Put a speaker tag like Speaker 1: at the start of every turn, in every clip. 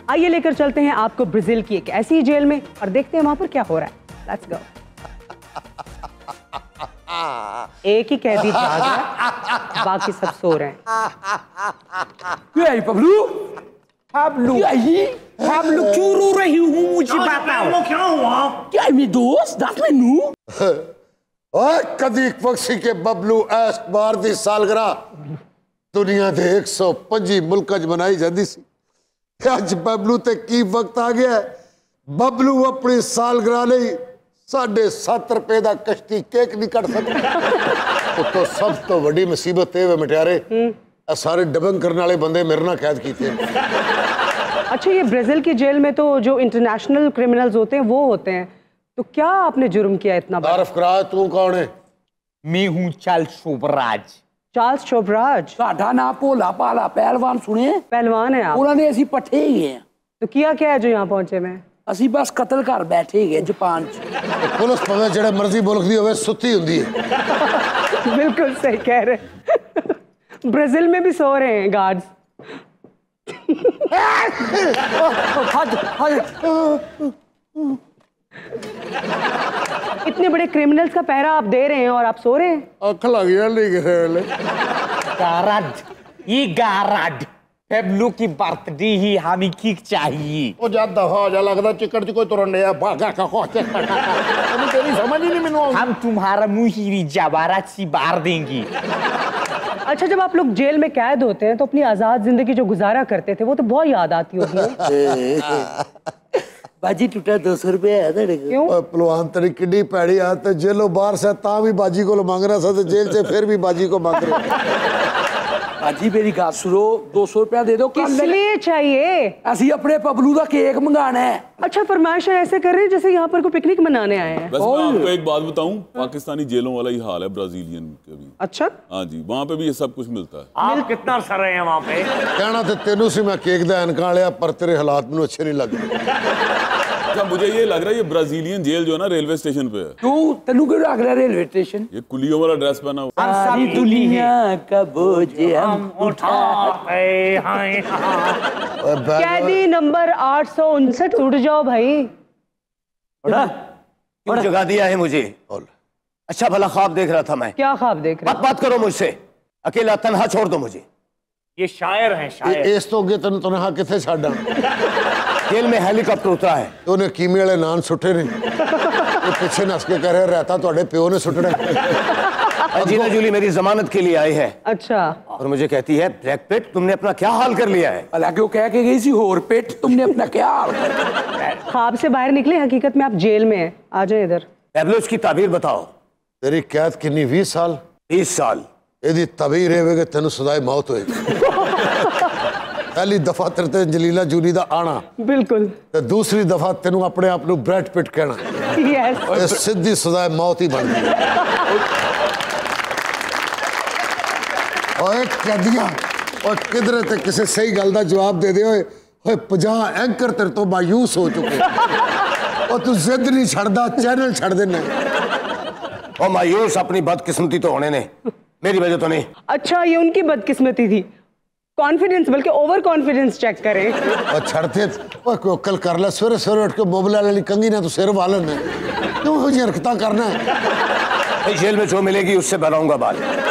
Speaker 1: आइए लेकर चलते हैं आपको ब्राजील की एक ऐसी जेल में और देखते हैं वहां पर क्या हो रहा है। Let's go. एक ही कैदी जाग रहा है, बाकी सब सो रहे हैं।
Speaker 2: पब्लू पब्लू पब्लू क्यों रो रही हूँ, मुझे बताओ क्या हुआ? क्या मेरे दोस्त दस मैनू
Speaker 3: कदी पक्षी के बबलू ऐश बार दी सालगिरह दुनिया के 125 मुल्कां च मनाई जाती सी। अज बबलू ते की वक्त आ गया है। बबलू अपनी सालगिरह लई 7.5 रुपए का कश्ती केक नहीं कट सकता। तो सब तो वड्डी मुसीबत है मटियारे, सारे डबंग करने वाले बंदे मेरे नाल कैद कीते।
Speaker 1: अच्छा, ये ब्राजील की जेल में तो जो इंटरनेशनल क्रिमिनल्स होते हैं वो होते हैं, तो क्या आपने जुर्म किया इतना बड़ा?
Speaker 3: तारफ करा, तू कौन है?
Speaker 2: मैं हूँ चार्ल्स शोबराज।
Speaker 1: चार्ल्स शोबराज?
Speaker 2: साडा ना भोला भाला पहलवान सुने?
Speaker 1: पहलवान है आप?
Speaker 2: उन्होंने असी पट्ठे ही हैं।
Speaker 1: तो किया क्या है जो यहाँ पहुंचे में?
Speaker 2: असी बस कत्ल कर बैठे ही जापान च।
Speaker 3: पुलिस पवे जेड़े मर्जी मुल्क दी होवे सुत्ती हुंदी है।
Speaker 1: बिल्कुल सही कह रहे। ब्राजील में भी सो रहे हैं गार्ड्स। इतने बड़े क्रिमिनल्स का पहरा आप दे रहे हैं और आप सो रहे हैं?
Speaker 3: अख लग गया नहीं गिरे
Speaker 2: गारद, ये गारद पेब्लू की बर्थडे ही हमें किक चाहिए।
Speaker 3: ओ जा दफा जा, लगदा चिकन च कोई तुरन डया भागा का खो तेरी समझ ही नहीं मेनू।
Speaker 2: हम तुम्हारा मुंह ही जबारा सी बार देंगे।
Speaker 1: अच्छा, जब आप लोग जेल में कैद होते हैं तो अपनी आजाद जिंदगी जो गुजारा करते थे वो तो बहुत याद आती होगी।
Speaker 2: बाजी टूटा 200 रुपया है तेरे को।
Speaker 1: क्यों?
Speaker 3: पलवान तेरी किड्डी पैड़ी आदत, जेलों बाहर से ता भी बाजी को मांग रहा था, जेल से फिर भी बाजी को मांग रहा।
Speaker 2: बाजी मेरी बात सुनो, 200 रुपया दे दो।
Speaker 1: किस लिए चाहिए?
Speaker 2: असी अपने पबलू का केक मंगाना है।
Speaker 1: अच्छा, फरमाइश ऐसे कर रहे हैं जैसे यहाँ पर कोई पिकनिक मनाने आए हैं।
Speaker 4: बस मैं आपको एक बात बताऊं, पाकिस्तानी जेलों वाला ही हाल है ब्राजीलियन के भी।
Speaker 1: अच्छा,
Speaker 4: हाँ जी, वहाँ पे भी ये सब कुछ मिलता है।
Speaker 5: आप कितना सर रहे हैं वहाँ पे?
Speaker 3: कहना तो तेनू से मैं केक दा इनकार लिया, पर तेरे हालात मुझे अच्छे नहीं लग रहे।
Speaker 4: अच्छा, मुझे ये लग रहा है ये ब्राजीलियन जेल जो है ना रेलवे स्टेशन पे है।
Speaker 2: क्यों तेनू क्यों लग रहा है रेलवे स्टेशन?
Speaker 4: ये कुलियों वाला ड्रेस पहना हुआ।
Speaker 2: सारी दुनिया का बोझ हम
Speaker 5: उठाते हैं।
Speaker 1: कैदी नंबर 859, उठ जाओ भाई।
Speaker 6: क्यों जगा दिया है मुझे? अच्छा भला ख्वाब देख रहा था मैं।
Speaker 1: क्या ख्वाब देख रहे?
Speaker 6: बात करो मुझसे, अकेला तन्हा छोड़ दो मुझे।
Speaker 5: ये शायर हैं, शायर।
Speaker 3: इस तो अगे तेन तनहा किथे छाड़ा?
Speaker 6: जेल में हेलीकॉप्टर उतरा है।
Speaker 3: तो उन्हें कीमे वाले नान सुटे ने, तो पीछे नस के कह रहे रहता तो प्यो ने सुटना।
Speaker 6: जीना जूली मेरी जमानत के लिए आई है।
Speaker 1: अच्छा,
Speaker 6: और मुझे कहती है ब्लैक पेट तुमने अपना क्या हाल कर लिया है?
Speaker 2: हालांकि वो कह के गई सी होर पेट तुमने अपना क्या हाल कर लिया?
Speaker 1: ख्वाब से बाहर निकले, हकीकत में आप जेल में हैं। आ जाए इधर।
Speaker 6: पेब्लोस की ताबीर बताओ।
Speaker 3: तेरी कैद कितनी? 20 साल।
Speaker 6: 20 साल।
Speaker 3: यदि तबीर है तेन सदाए मौत होएगी। पहली दफा तेरे ते जलीला जूली दा आना,
Speaker 1: बिल्कुल।
Speaker 3: ते दूसरी दफा तेनू अपने आप नू ब्रैड पिट कहना,
Speaker 1: यस,
Speaker 3: सीधी सजाए मौत ही बन गई। ओए कैदियां, और किधरे ते किसी सही गल दा जवाब दे दे। ओए 50 एंकर तेरे तो मायूस हो चुके, और तू जिद नहीं छड़दा, चैनल छड़ देना।
Speaker 6: और मायूस अपनी बदकिस्मती तो होने ने, मेरी वजह तो नहीं।
Speaker 1: अच्छा, ये उनकी बदकिस्मती थी। कॉन्फिडेंस बल्कि ओवर कॉन्फिडेंस चेक करें।
Speaker 3: और छड़ते कल कर ला, सवेरे सवेरे उठ के मोबला वाली कंगी ना तो सिर वालन है, क्यों हो जी हरकत करना है?
Speaker 6: जेल में जो मिलेगी उससे बनाऊंगा बाल।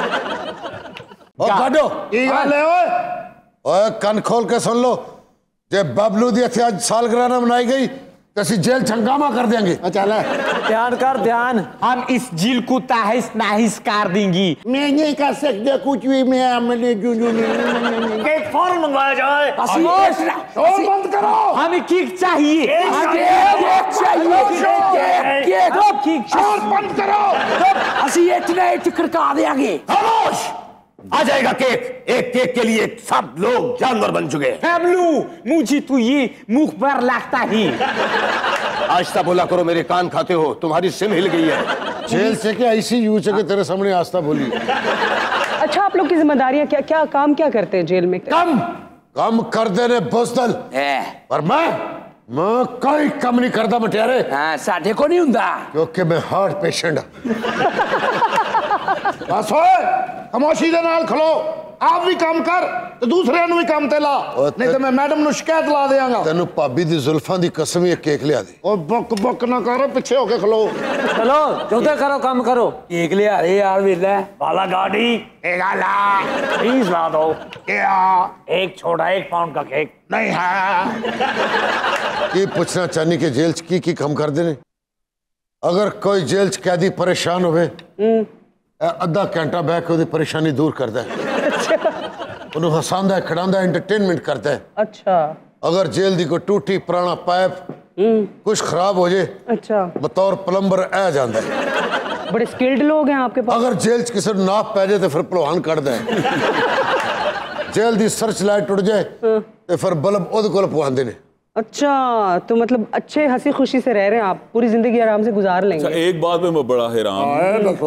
Speaker 3: ओए कान खोल के सुन लो, जे बबलू दी आज सालगिरह ना मनाई गई तो ਅਸੀਂ जेल छंगामा कर देंगे। चल
Speaker 2: ध्यान कर ध्यान। हम इस जेल को तहस नहस कर देंगे।
Speaker 3: मैं नहीं कर सकता कुछ भी, मैं हमने
Speaker 5: केक फौरन मंगवाया जाए।
Speaker 2: शोर बंद करो। हमें केक चाहिए। केक चाहिए। शोर बंद करो। असी इतना खड़का देंगे।
Speaker 6: खामोश। आ जाएगा केक। एक केक के लिए सब लोग जानवर बन चुके हैं।
Speaker 2: पेब्लू, मुझे तो ये मुख पर लगता ही।
Speaker 6: आस्था बोला करो, मेरे कान खाते हो, तुम्हारी सिम हिल गई है।
Speaker 3: जेल से क्या ICU से के तेरे सामने आस्था बोली।
Speaker 1: अच्छा, आप लोग की जिम्मेदारियां क्या क्या काम क्या करते हैं जेल में?
Speaker 3: कम कर देने बुज़दिल। पर मैं कोई कम नहीं करता मटियारे।
Speaker 2: हाँ, साढ़े को नहीं हुंदा,
Speaker 3: क्योंकि मैं हार्ट पेशेंट। बस
Speaker 2: खामोशी दे नाल खलो आप भी काम कर तो दूसरे भी काम ते ला नहीं तो मैं मैडम नु शिकायत ला देंगा
Speaker 3: तेन भाभी दी जुल्फां दी कसम ये केक लिया दे
Speaker 2: और बुक बुक ना करो पीछे होके खलो
Speaker 7: चलो चौथे करो काम करो केक लिया अरे यार वेला
Speaker 5: बाला गाड़ी
Speaker 2: एक आला
Speaker 5: प्लीज ला दो
Speaker 2: क्या
Speaker 5: एक छोटा 1 पाउंड का केक
Speaker 2: नहीं है
Speaker 3: की पूछना चाहनी कि जेल च की काम कर देने अगर कोई जेल च कैदी परेशान होवे अद्धा घंटा बह के ओदी परेशानी दूर करदा है उन्हें हसांदा है खड़ांदा है एंटरटेनमेंट करता है
Speaker 1: अच्छा
Speaker 3: अगर जेल दी कोई टूटी पुराना पाइप कुछ खराब हो जाए
Speaker 1: अच्छा
Speaker 3: बतौर प्लम्बर आ जाता है
Speaker 1: बड़े स्किल्ड लोग हैं आपके पास
Speaker 3: अगर जेल च किसी नाप पै जाए तो फिर भलवान कढ़दा है जेल दी सर्च लाइट टुट जाए तो फिर बल्ब ओदे कोल पवांदे ने
Speaker 1: अच्छा तो मतलब अच्छे हंसी खुशी से रह रहे हैं आप पूरी जिंदगी आराम से गुजार
Speaker 4: अच्छा
Speaker 1: लेंगे
Speaker 4: एक बात पे मैं बड़ा हैरान हूं।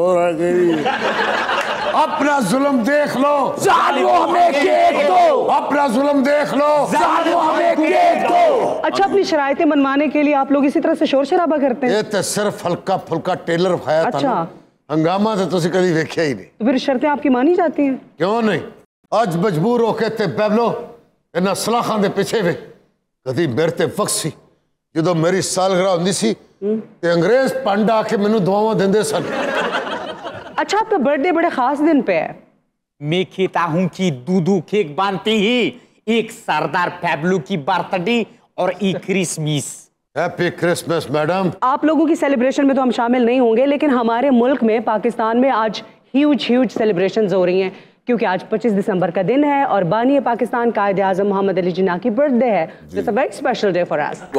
Speaker 3: अपना जुल्म देख लो
Speaker 7: जालिमो हमें केक दो
Speaker 3: अपना जुल्म देख लो
Speaker 7: जालिमो हमें केक दो
Speaker 1: अच्छा अपनी शरायतें मनवाने के लिए आप लोग इसी तरह से शोर शराबा करते हैं
Speaker 3: ये तो सिर्फ हल्का फुल्का टेलर खाया था
Speaker 1: अच्छा।
Speaker 3: हंगामा तो तुसी कभी वेख्या ही नहीं
Speaker 1: तो फिर शर्तें आपकी मानी जाती हैं
Speaker 3: क्यों नहीं अज मजबूर होके ते बैबलो इन्हां सलाखां दे पिछे वे कदी मेरे ते वक्त सी जो मेरी सालगिरह होंदी सी ते अंग्रेज पंड आके मैनू दुआवां देंदे सन
Speaker 1: अच्छा आपका बर्थडे बड़े खास दिन पे है
Speaker 7: मैं कहता हूँ कि दूधू केक बांधते ही एक सरदार फैबलू की बर्थडे और एक क्रिसमस
Speaker 3: हैप्पी क्रिसमस मैडम
Speaker 1: आप लोगों की सेलिब्रेशन में तो हम शामिल नहीं होंगे लेकिन हमारे मुल्क में पाकिस्तान में आज ह्यूज सेलिब्रेशंस हो रही हैं क्योंकि आज 25 दिसंबर का दिन है और बानी पाकिस्तान कायद आज़म मोहम्मद अली जिन्ना की बर्थडे है it's a very special day for us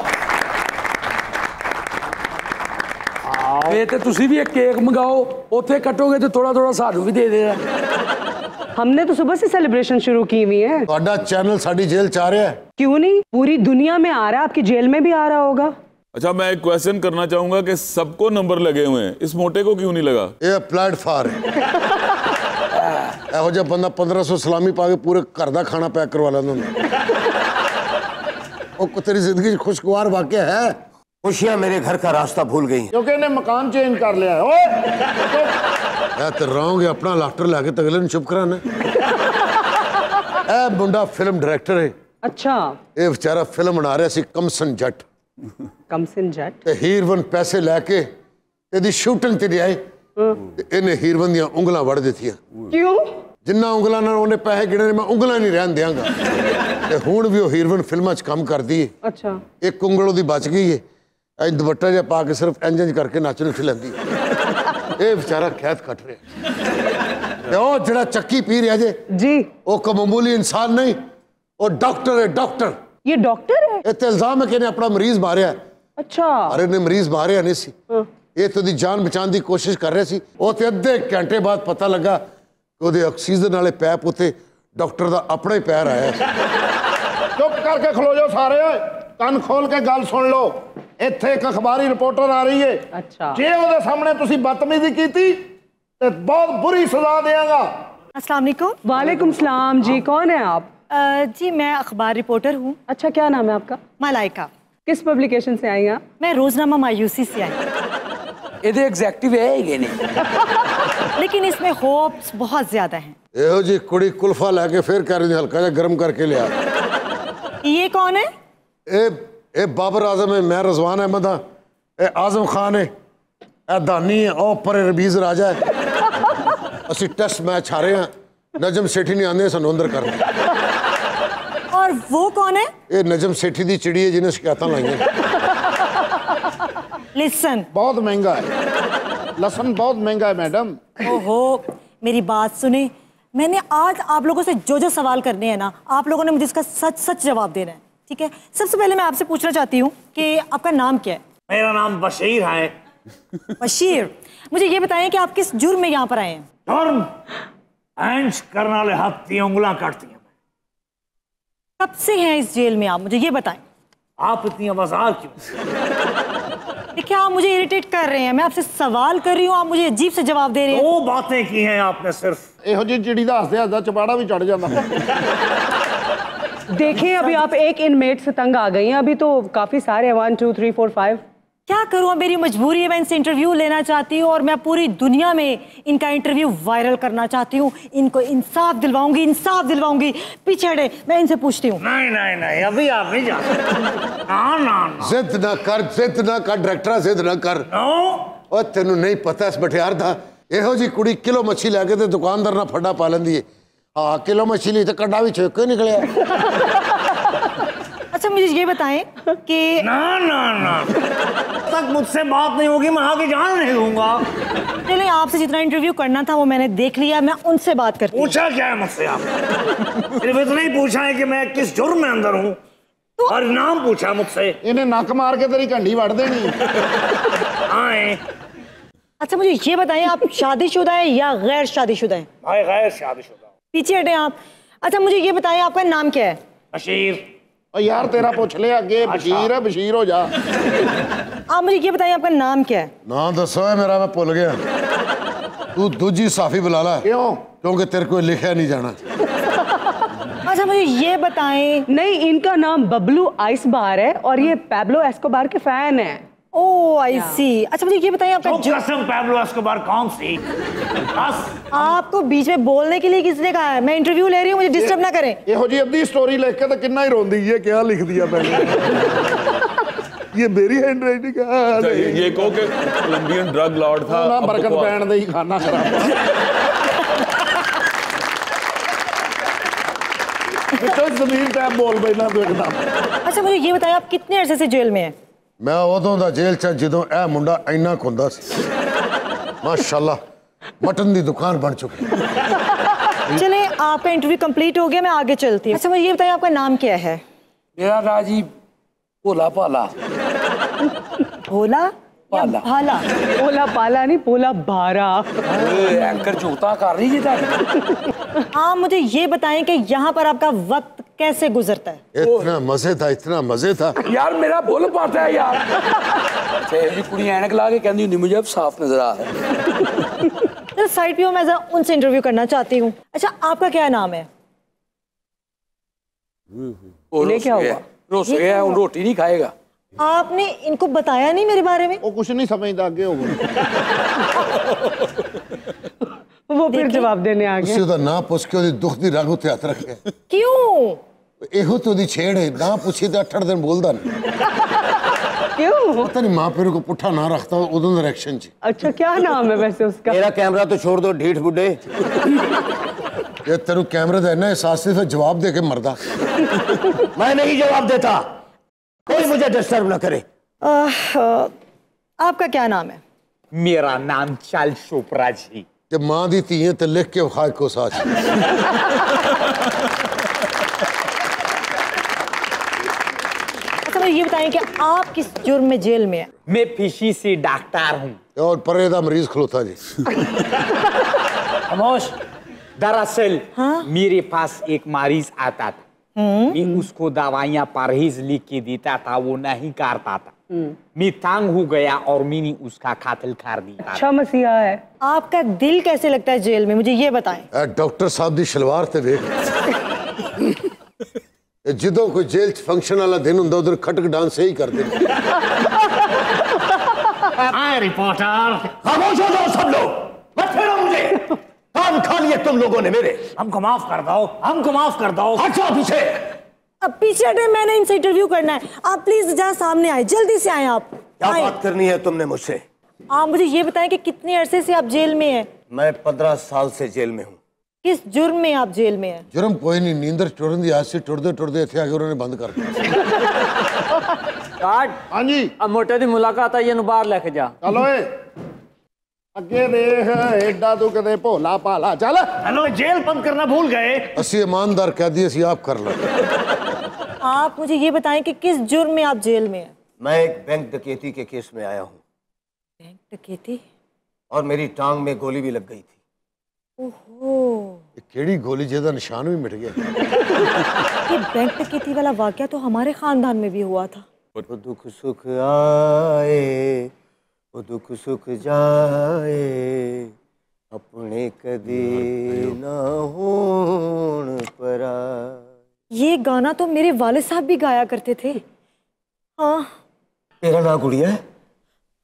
Speaker 7: वे तो तुसी भी एक केक मंगाओ उथे कटोगे तो थोड़ा थोड़ा सानू भी दे देना
Speaker 1: हमने तो सुबह से सेलिब्रेशन शुरू की हुई है
Speaker 3: ਤੁਹਾਡਾ चैनल साडी जेल च आ रहा है
Speaker 1: क्यों नहीं पूरी दुनिया में आ रहा है आपकी जेल में भी आ रहा होगा
Speaker 4: अच्छा मैं एक क्वेश्चन करना चाहूंगा कि सबको नंबर लगे हुए हैं इस मोटे को क्यों नहीं लगा
Speaker 3: ये अप्लाइड फॉर ਇਹੋ ਜਿਹਾ ਬੰਦਾ 1500 ਸਲਾਮੀ ਪਾ ਕੇ ਪੂਰੇ ਘਰ ਦਾ ਖਾਣਾ ਪੈਕ ਕਰਵਾ ਲੈਂਦਾ ਹੁੰਦਾ ਉਹ ਤੇਰੀ ਜ਼ਿੰਦਗੀ 'ਚ ਖੁਸ਼ਗਵਾਰ ਵਾਕਿਆ ਹੈ
Speaker 6: खुशियां मेरे घर का रास्ता भूल गई
Speaker 2: क्योंकि इन्हें मकान चेंज कर लिया है ओए
Speaker 3: ਇਹ ਤੇ ਰਹਾਂਗੇ ਆਪਣਾ ਲਾਟਰ ਲੈ ਕੇ ਤਗਲੇ ਨੂੰ ਚੁੱਪ ਕਰਾਣਾ ਇਹ ਮੁੰਡਾ ਫਿਲਮ ਡਾਇਰੈਕਟਰ ਹੈ
Speaker 1: अच्छा
Speaker 3: ਇਹ ਵਿਚਾਰਾ ਫਿਲਮ ਬਣਾ ਰਿਹਾ ਸੀ ਕਮਸਨ ਜੱਟ
Speaker 1: कमसिन जट
Speaker 3: ਤੇ ਹੀਰਵਨ ਪੈਸੇ ਲੈ ਕੇ ਇਹਦੀ ਸ਼ੂਟਿੰਗ ਤੇ ਆਏ ਤੇ ਇਹਨੇ ਹੀਰਵਨ ਦੀਆਂ ਉਂਗਲਾਂ ਵੜ ਦਿੱਤੀਆਂ
Speaker 1: क्यों
Speaker 3: ਜਿੰਨਾ ਉਂਗਲਾਂ ਨਾਲ ਉਹਨੇ ਪੈਸੇ ਗਿਣੇ ਨੇ ਮੈਂ ਉਂਗਲਾਂ ਨਹੀਂ ਰਹਿਣ ਦਿਆਂਗਾ ਤੇ ਹੁਣ ਵੀ ਉਹ ਹੀਰਵਨ ਫਿਲਮਾਂ 'ਚ ਕੰਮ ਕਰਦੀ ਹੈ
Speaker 1: अच्छा
Speaker 3: ਇੱਕ ਉਂਗਲ ਉਹਦੀ ਬਚ ਗਈ ਹੈ ਐਂ ਦੁਪੱਟਾ ਜਿਹਾ ਪਾ ਕੇ ਸਿਰਫ ਇੰਜ ਕਰਕੇ ਨੱਚ ਨੁੱਚ ਲੈਂਦੀ ਹੈ ਇਹ ਵਿਚਾਰਾ ਖੈਤ ਕੱਟ ਰਿਹਾ ਤੇ ਉਹ ਜਿਹੜਾ ਚੱਕੀ ਪੀ ਰਿਹਾ ਜੇ
Speaker 1: जी
Speaker 3: ਉਹ ਕੋਈ ਮਾਮੂਲੀ ਇਨਸਾਨ ਨਹੀਂ ਉਹ ਡਾਕਟਰ ਹੈ ਡਾਕਟਰ
Speaker 1: ये डॉक्टर है
Speaker 3: ਇਹ ਤੇ ਇਲਜ਼ਾਮ ਹੈ ਕਿ ਇਹਨੇ ਆਪਣਾ ਮਰੀਜ਼ ਮਾਰਿਆ
Speaker 1: अच्छा
Speaker 3: ਅਰੇ ਨੇ ਮਰੀਜ਼ ਮਾਰਿਆ ਨਹੀਂ ਸੀ ਇਹ ਤਾਂ ਉਹਦੀ ਜਾਨ ਬਚਾਉਣ ਦੀ ਕੋਸ਼ਿਸ਼ ਕਰ ਰਿਹਾ ਸੀ ਉਹ ਤੇ ਅੱਧੇ ਘੰਟੇ ਬਾਅਦ ਪਤਾ ਲੱਗਾ ਕਿ ਉਹਦੇ ਆਕਸੀਜਨ ਵਾਲੇ ਪੈਪ ਉੱਤੇ ਡਾਕਟਰ ਦਾ ਆਪਣਾ ਹੀ ਪੈਰ ਆਇਆ
Speaker 2: चुप करके खलो जाओ सारे कान खोल के गल सुन लो इत्थे एक अखबारी रिपोर्टर आ रही है
Speaker 1: अच्छा
Speaker 2: जे ਉਹਦੇ ਸਾਹਮਣੇ ਤੁਸੀਂ ਬਦਤਮੀਜ਼ੀ ਕੀਤੀ ਤੇ ਬਹੁਤ ਬੁਰੀ ਸਜ਼ਾ ਦੇਵਾਂਗਾ
Speaker 8: अस्सलाम वालेकुम
Speaker 1: वालेकुम सलाम जी कौन है आप
Speaker 8: जी मैं अखबार रिपोर्टर हूँ
Speaker 1: अच्छा क्या नाम है आपका
Speaker 8: मलाइका
Speaker 1: किस पब्लिकेशन से आई हैं आप
Speaker 8: मैं रोजनामा मायूसी से आई
Speaker 7: ਇਹਦੇ ਐਗਜ਼ੈਕਟਿਵ ਹੈ ਹੀ ਨਹੀਂ
Speaker 8: लेकिन इसमें होप्स बहुत ज्यादा हैं
Speaker 3: ਇਹੋ ਜੀ ਕੁੜੀ ਕੁਲਫਾ ਲੈ ਕੇ ਫੇਰ ਕਰ ਰਹੀ ਹਲਕਾ ਜਿਹਾ ਗਰਮ ਕਰਕੇ ਲਿਆ
Speaker 8: ये कौन है
Speaker 3: ਇਹ ਬਾਬਰ ਆਜ਼ਮ ਹੈ ਮੈਂ ਰਜ਼ਵਾਨ ਅਹਿਮਦ ਹਾਂ ਇਹ ਆਜ਼ਮ ਖਾਨ ਹੈ ਇਹ ਦਾਨੀ ਹੈ ਉਹ ਪਰ ਰਬੀਜ਼ ਰਾਜਾ ਹੈ ਅਸੀਂ ਟੈਸਟ ਮੈਚ ਹਾਰੇ ਹਾਂ ਨਜਮ ਸੇਠੀ ਨਹੀਂ ਆਂਦੇ ਸਾਨੂੰ ਅੰਦਰ ਕਰਨ
Speaker 8: और वो कौन है
Speaker 3: ਇਹ ਨਜਮ ਸੇਠੀ ਦੀ ਚਿੜੀ ਹੈ ਜਿਹਨੇ ਸ਼ਿਕਾਇਤਾਂ ਲਾਈਆਂ
Speaker 8: लिसन
Speaker 2: बहुत महंगा है लहसुन बहुत महंगा है मैडम
Speaker 8: ओहो मेरी बात सुने मैंने आज आप लोगों से जो सवाल करने हैं ना आप लोगों ने मुझे इसका सच सच जवाब देना है ठीक है सबसे पहले मैं आपसे पूछना चाहती हूँ कि आपका नाम क्या है
Speaker 5: मेरा नाम बशीर है
Speaker 8: बशीर मुझे ये बताएं कि आप किस जुर्म में यहाँ पर आए हैं
Speaker 5: जुर्म ऐंश करने वाले हाथ की उंगलियां काटती हैं
Speaker 8: कब से हैं इस जेल में आप मुझे ये बताएं
Speaker 5: आप इतनी आवाज़ार क्यों
Speaker 8: देखिए आप मुझे इरिटेट कर रहे हैं मैं आपसे सवाल कर रही हूँ आप मुझे अजीब से जवाब दे रहे हैं
Speaker 5: दो बातें की हैं आपने सिर्फ
Speaker 2: ਇਹੋ ਜਿਹੀ ਚਿੜੀ ਦਾ ਹੱਸਦੇ ਹੱਸਦਾ ਚਪਾੜਾ ਵੀ ਚੜ ਜਾਂਦਾ
Speaker 1: देखें अभी आप एक इनमेट से तंग आ गई हैं अभी तो काफी सारे 1 2 3 4 5
Speaker 8: क्या करूँ, अब मेरी मजबूरी है, मैं इनसे इंटरव्यू लेना चाहती हूँ और मैं पूरी दुनिया में इनका इंटरव्यू वायरल करना चाहती हूँ। इनको इंसाफ दिलवाऊंगी, इंसाफ दिलवाऊंगी। पीछे हटे, मैं इनसे पूछती हूँ।
Speaker 5: नहीं नहीं नहीं, अभी आप नहीं जा सकते। ना
Speaker 3: जिद ना कर डायरेक्टर, जिद ना कर। और तेनू नहीं पता इस बठियार दा ਇਹੋ जी कुड़ी किलो मच्छी लैके ते दुकानदार ना फड्डा पा लेंदी है। हाँ किलो मच्छी ली तो कड्डा भी छोक निकलिया।
Speaker 8: अच्छा मुझे ये बताएं कि
Speaker 5: ना तक मुझसे बात नहीं होगी, मैं आगे जान नहीं दूंगा।
Speaker 8: चलिए, आपसे जितना इंटरव्यू करना था वो मैंने देख लिया, मैं उनसे बात करती हूँ।
Speaker 5: पूछा क्या है मुझसे आप? सिर्फ इतना ही पूछा है कि मैं किस जुर्म में अंदर हूँ और नाम पूछा मुझसे।
Speaker 2: इन्हें नक मार के तेरी घंटी वड़ देनी।
Speaker 5: आए।
Speaker 8: अच्छा मुझे ये बताएं, आप शादीशुदा हैं या गैर शादीशुदा हैं?
Speaker 5: भाई गैर शादीशुदा।
Speaker 8: पीछे हटे आप। अच्छा मुझे ये बताएं, आपका नाम क्या है?
Speaker 5: बशीर।
Speaker 2: यार तेरा पूछ ले अगे। बशीर है, बशीर हो जा।
Speaker 8: आप मुझे ये बताएं, आपका नाम क्या है?
Speaker 3: ना दसो है मेरा, मैं भुल गया। तू दूजी साफी बुला ला।
Speaker 2: क्यों?
Speaker 3: क्योंकि तेरे को लिखा नहीं जाना।
Speaker 8: अच्छा मुझे ये बताएं।
Speaker 1: नहीं, इनका नाम बबलू आइस बार है और ये पैब्लो एस्कोबार के फैन है।
Speaker 8: ओह आई सी। अच्छा मुझे ये बताइए, आपका
Speaker 5: कसम पैब्लो एस्कोबार कौन सी?
Speaker 8: आपको बीच में बोलने के लिए किसने कहा है? मैं इंटरव्यू ले रही हूँ, मुझे डिस्टर्ब ना करें।
Speaker 2: ਇਹੋ जी अद्धी स्टोरी लिख के तो कितना ही रोंदी है। क्या लिख दिया मैंने? ये मेरी हैंड राइटिंग है।
Speaker 4: ये कहो कि कोलंबियन ड्रग लॉर्ड था।
Speaker 2: ना बरकत पैन दे ही खाना खराब। तो जमीन टैप बोल बैठना तो एकदम।
Speaker 8: अच्छा मुझे ये बताइए, आप कितने अरसे से जेल में हैं?
Speaker 3: मैं उदों दा जेल च जदों ए मुंडा इन्ना खुंदा सी। माशाल्लाह मटन दी दुकान बन चुकी।
Speaker 8: चले, आपका इंटरव्यू कंप्लीट हो गया, मैं आगे चलती हूँ। अच्छा मुझे ये बताइए, आपका नाम क्या है?
Speaker 2: मेरा राजी भोला पाला।
Speaker 8: भोला या भाला?
Speaker 1: पोला पाला नहीं, पोला भारा।
Speaker 2: एंकर जोता कर रही है।
Speaker 8: आप मुझे ये बताएं कि यहाँ पर आपका वक्त कैसे गुजरता है?
Speaker 3: इतना मजे था, इतना मजे था।
Speaker 2: यार मेरा बोल पाता है यार। ये कुड़ी ऐनक ला के कहती हुंदी मुझे अब साफ नजर आ है।
Speaker 8: तो साइड पे हो, मैं जरा उनसे इंटरव्यू करना चाहती हूँ। अच्छा आपका क्या नाम है?
Speaker 1: ये क्या हुआ?
Speaker 2: रोस गया, रोटी नहीं खाएगा।
Speaker 8: आपने इनको बताया नहीं मेरे बारे में?
Speaker 2: वो कुछ नहीं समझता, आगे होगा।
Speaker 1: वो फिर जवाब देने आ गए।
Speaker 3: उसी दा ना पुछ के ओदी दुख दी रग उत्ते हथ रखे।
Speaker 8: क्यों?
Speaker 3: ਇਹੋ तो दी छेड़ है, ना पूछी तो 8 दिन बोलदा नहीं।
Speaker 1: क्यों?
Speaker 3: पता नहीं माँ प्यो को पुट्ठा ना रखता उदों दा रिएक्शन च।
Speaker 1: अच्छा क्या नाम है वैसे उसका?
Speaker 6: मेरा कैमरा तो छोड़ दो ढीठ बुड्ढे।
Speaker 3: ये तेरू कैमरे दा इन्ना एहसास से जवाब दे के मरदा।
Speaker 6: मैं नहीं जवाब देता, कोई मुझे डिस्टर्ब ना करे।
Speaker 8: आपका क्या नाम है?
Speaker 7: मेरा नाम चाल चोपड़ा जी।
Speaker 3: ते माँ दी धीए ते लिख के खा को साथ।
Speaker 8: अच्छा मुझे ये बताइए कि आप किस जुर्म में जेल में हैं?
Speaker 7: मैं पेशी से डॉक्टर हूँ।
Speaker 3: और परे दा मरीज खलोता जी।
Speaker 7: खामोश। दरअसल मेरे पास एक मरीज आता था, मैं उसको दवाइयाँ परहेज लिख के देता था, वो नहीं करता था। मैं तंग हो गया और मैंने उसका कातिल कर दिया।
Speaker 1: अच्छा मसीहा है।
Speaker 8: आपका दिल कैसे लगता है जेल में, मुझे ये बताएं।
Speaker 3: डॉक्टर साहब दी शलवार ते वेख। जिदों कोई जेल च फंक्शन वाला दिन हुंदा उधर खटक डांस ही करते।
Speaker 5: आए रिपोर्टर।
Speaker 6: खामोश हो जाओ सब लोग, मत छेड़ो मुझे। काम खा लिए तुम लोगों ने मेरे।
Speaker 5: हमको माफ कर दो, हमको माफ कर दो।
Speaker 6: हट जाओ पीछे।
Speaker 8: अब पीछे हटे, मैंने इनसे इंटरव्यू करना है। आप प्लीज जहाँ सामने आए, जल्दी से आए आप।
Speaker 6: क्या बात करनी है तुमने मुझसे?
Speaker 8: आप मुझे ये बताएं कि कितने अरसे से आप जेल में हैं?
Speaker 6: मैं 15 साल से जेल में हूँ।
Speaker 8: किस जुर्म में आप जेल में हैं?
Speaker 3: जुर्म कोई नहीं, नींदर टुरन दी आज से टुरदे टुरदे इत्थे आके उन्होंने बंद कर दिया।
Speaker 2: हाँ जी,
Speaker 9: अब मोटे दी मुलाकात आई, इन्हू बाहर लेके जा।
Speaker 2: चलो अगे देख, एडा तू कदे भोला पाला। चल।
Speaker 5: हेलो, जेल बंद करना भूल गए।
Speaker 3: असी ईमानदार कैदी असी आप कर लो।
Speaker 8: आप मुझे ये बताएं कि किस जुर्म में आप जेल में हैं?
Speaker 6: मैं एक बैंक डकैती के केस में आया हूँ।
Speaker 8: बैंक डकैती?
Speaker 6: और मेरी टांग में गोली भी लग गई थी।
Speaker 8: ओहो,
Speaker 3: केड़ी गोली जेदा निशान भी मिट गया।
Speaker 8: ये बैंक डकैती वाला वाकया तो हमारे खानदान में भी हुआ था।
Speaker 6: वो दुख सुख आए, वो दुख सुख जाए, अपने कदी ना होण परा।
Speaker 8: ये गाना तो मेरे वाले साहब भी गाया करते थे। हाँ।
Speaker 6: तेरा नाम गुड़िया है?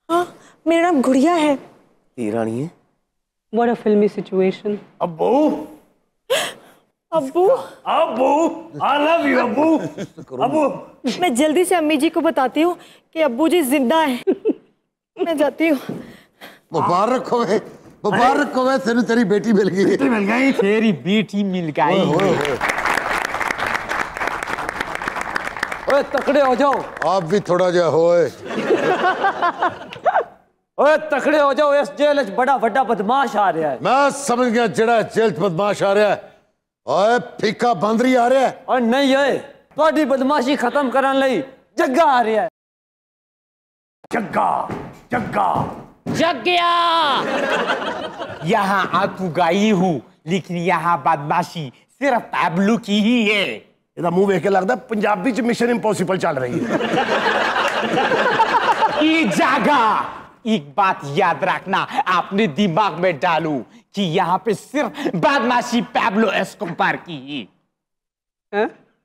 Speaker 8: हाँ, मेरा नाम गुड़िया है।
Speaker 6: तेरा नहीं है?
Speaker 1: What a filmy situation.
Speaker 5: अब्बू
Speaker 8: अब्बू
Speaker 5: अब्बू आई लव यू अब्बू। अब्बू
Speaker 8: मैं जल्दी से अम्मी जी को बताती हूँ कि अब्बू जी जिंदा है। मैं जाती हूँ।
Speaker 3: मुबारक होवे तेन तेरी बेटी मिल गई।
Speaker 7: तेरी बेटी मिल गई।
Speaker 9: ओए तकड़े हो जाओ।
Speaker 3: आप भी थोड़ा जा होए।
Speaker 9: ओए तकड़े हो जाओ, इस जेल च बड़ा वड्डा बदमाश आ रहा है।
Speaker 3: मैं समझ गया जेड़ा जेल च बदमाश आ रहा है। ओए फीका बांदरी आ रहा है।
Speaker 9: और नहीं है, थोड़ी बदमाशी खत्म करने लई जग्गा आ रहा है।
Speaker 5: जग्गा जग्गा
Speaker 7: जग्या यहाँ आतू गाई हूँ, लेकिन यहाँ बदमाशी सिर्फ पैबलू की ही है।
Speaker 6: ਇਹਦਾ ਮੂੰਹ ਵੇਖ ਕੇ ਲੱਗਦਾ ਪੰਜਾਬੀ ਚ ਮਿਸ਼ਨ ਇੰਪੋਸੀਬਲ ਚੱਲ ਰਹੀ ਹੈ।
Speaker 7: ये जगह एक बात याद रखना, अपने दिमाग में डालू कि यहाँ पे सिर्फ बदमाशी पैब्लो एस्कोबार की है।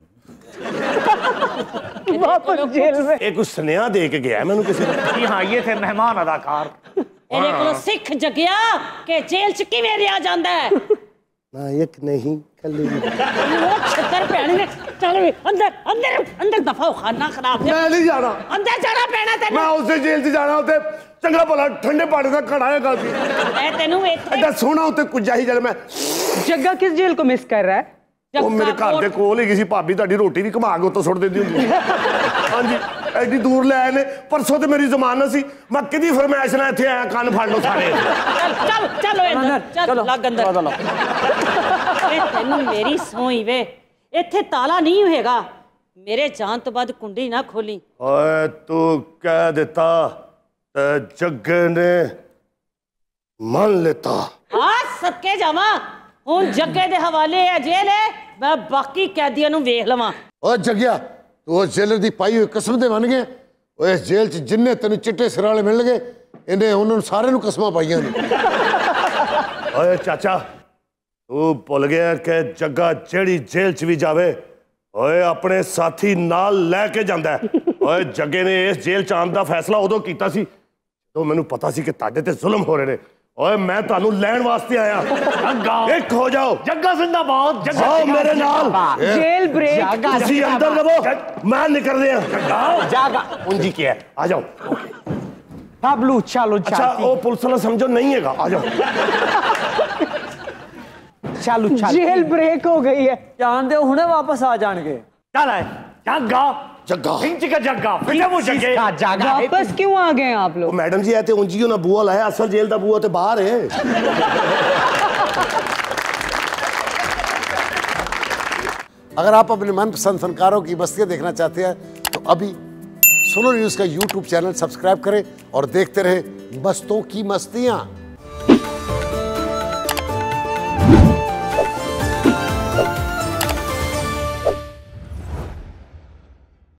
Speaker 1: वापस जेल में।
Speaker 6: ਇਹ ਕੋਈ ਸੁਨੇਹਾ ਦੇ ਕੇ ਗਿਆ ਮੈਨੂੰ ਕਿਸੇ ਨੇ।
Speaker 5: जी हाँ, ये थे मेहमान अदाकार।
Speaker 10: ਇਹਦੇ ਕੋਲੋਂ ਸਿੱਖ ਜਗਿਆ ਕਿ ਜੇਲ੍ਹ ਚ ਕਿਵੇਂ ਰਿਹਾ ਜਾਂਦਾ ਹੈ।
Speaker 6: ਨਾ ਇੱਕ ਨਹੀਂ ਕੱਲੀ
Speaker 10: ਉਹ ਛੱਤਰ ਭੈਣ ਨੇ ਚੱਲ ਵੇ ਅੰਦਰ ਅੰਦਰ ਅੰਦਰ ਦਫਾ ਹੋ, ਖਾਨਾ ਖਰਾਬ
Speaker 6: ਮੈਂ ਨਹੀਂ ਜਾਣਾ।
Speaker 10: ਅੰਦਰ ਜਾਣਾ ਪੈਣਾ ਤੈਨੂੰ।
Speaker 6: ਮੈਂ ਉਸੇ ਜੇਲ੍ਹ 'ਚ ਜਾਣਾ, ਉੱਥੇ ਚੰਗਾ ਭਲਾ ਠੰਡੇ ਪਾਣੀ ਦਾ ਘੜਾ ਹੈਗਾ ਸੀ।
Speaker 10: ਮੈਂ ਤੈਨੂੰ ਇੱਥੇ
Speaker 6: ਐਡਾ ਸੋਹਣਾ ਉੱਤੇ ਕੁੱਜਾ ਸੀ ਜਦ ਮੈਂ।
Speaker 1: जग्गा किस जेल को मिस कर रहा है?
Speaker 6: ਉਹ ਮੇਰੇ ਘਰ ਦੇ ਕੋਲ ਹੀ ਸੀ, ਭਾਬੀ ਤੁਹਾਡੀ ਰੋਟੀ ਵੀ ਘੁਮਾ ਕੇ ਉੱਤੋਂ ਸੁੱਟ ਦਿੰਦੀ ਹੁੰਦੀ। ਹਾਂਜੀ ਐਡੀ ਦੂਰ ਲੈ ਆਏ ਨੇ। ਪਰਸੋਂ ਤੇ ਮੇਰੀ ਜ਼ਮਾਨਤ ਸੀ, ਮੈਂ ਕਿਹਦੀ ਫਰਮਾਇਸ਼ ਨਾਲ ਇੱਥੇ ਆਇਆ, ਕੰਨ ਫੜ ਲਓ ਸਾਰੇ।
Speaker 10: ਚੱਲ ਚੱਲ ਓਏ ਅੰਦਰ ਚੱਲ ਲੱਗ ਅੰਦਰ। ਇਹ ਤੈਨੂੰ ਮੇਰੀ ਸੋਈ ਵੇ, ਇੱਥੇ ਤਾਲਾ ਨਹੀਂ ਹੋਏਗਾ। ਮੇਰੇ ਜਾਣ ਤੋਂ ਬਾਅਦ ਕੁੰਡੀ ਨਾ ਖੋਲੀ।
Speaker 6: ਓਏ ਤੂੰ ਕਹਿ ਦਿੱਤਾ ਤੇ ਜੱਗੇ ਨੇ ਮੰਨ ਲਿੱਤਾ।
Speaker 10: ਆ ਸਦਕੇ ਜਾਵਾਂ, ਹੁਣ ਜੱਗੇ ਦੇ ਹਵਾਲੇ ਹੈ ਜੇਲ੍ਹ ਹੈ, ਮੈਂ ਬਾਕੀ ਕੈਦੀਆਂ ਨੂੰ ਵੇਖ ਲਵਾਂ।
Speaker 3: ਓਏ ਜੱਗਿਆ, ਤੂੰ ਉਸ ਜੇਲਰ ਦੀ ਪਾਈ ਹੋਈ ਕਸਮ ਦੇ ਮੰਨ ਗਿਆ। ਓਏ ਇਸ ਜੇਲ੍ਹ 'ਚ ਜਿੰਨੇ ਤੈਨੂੰ ਚਿੱਟੇ ਸਿਰ ਵਾਲੇ ਮਿਲਣਗੇ, ਇਹਨੇ ਉਹਨਾਂ ਨੂੰ ਸਾਰਿਆਂ ਨੂੰ ਕਸਮਾਂ ਪਾਈਆਂ ਨੇ।
Speaker 6: ਓਏ ਚਾਚਾ, ਤੂੰ ਭੁੱਲ ਗਿਆ ਕਿ ਜੱਗਾ ਜਿਹੜੀ ਜੇਲ੍ਹ 'ਚ ਵੀ ਜਾਵੇ, ਓਏ ਆਪਣੇ ਸਾਥੀ ਨਾਲ ਲੈ ਕੇ ਜਾਂਦਾ। ਓਏ ਜੱਗੇ ਨੇ ਇਸ ਜੇਲ੍ਹ 'ਚ ਆਉਣ ਦਾ ਫੈਸਲਾ ਉਦੋਂ ਕੀਤਾ ਸੀ ਜਦੋਂ ਮੈਨੂੰ ਪਤਾ ਸੀ ਕਿ ਤੁਹਾਡੇ ਤੇ ਜ਼ੁਲਮ ਹੋ ਰਹੇ ਨੇ। ਓਏ ਮੈਂ ਤੁਹਾਨੂੰ ਲੈਣ ਵਾਸਤੇ ਆਇਆ। ਜੱਗਾ ਇੱਕ ਹੋ ਜਾਓ।
Speaker 5: जग्गा जिंदाबाद। जग्गा
Speaker 6: आओ मेरे नाल।
Speaker 1: Jail break.
Speaker 6: ਤੁਸੀਂ ਅੰਦਰ रहो, मैं निकल रहा।
Speaker 7: जागा
Speaker 6: उंजी क्या है, आ जाओ।
Speaker 7: पैब्लो चलो
Speaker 6: अच्छा
Speaker 7: चलती।
Speaker 6: वो पुलिस वाला समझो नहीं हैगा, आ जाओ।
Speaker 7: चलो चल।
Speaker 1: जेल ब्रेक हो गई है।
Speaker 9: जान दे हुणे वापस आ जाएंगे।
Speaker 5: चल है जग्गा
Speaker 6: जग्गा
Speaker 5: इंच का जग्गा फिर वो जग्गे
Speaker 7: जागा है।
Speaker 1: वापस क्यों आ गए हैं आप लोग?
Speaker 6: मैडम जी ऐसे उंजी ना बुआ लाया, असल जेल दा बुआ ते बाहर है।
Speaker 3: अगर आप अपने मनपसंद फनकारों की मस्तियाँ देखना चाहते हैं तो अभी सुनो न्यूज़ का YouTube चैनल सब्सक्राइब करें और देखते रहें मस्तों की मस्तियाँ।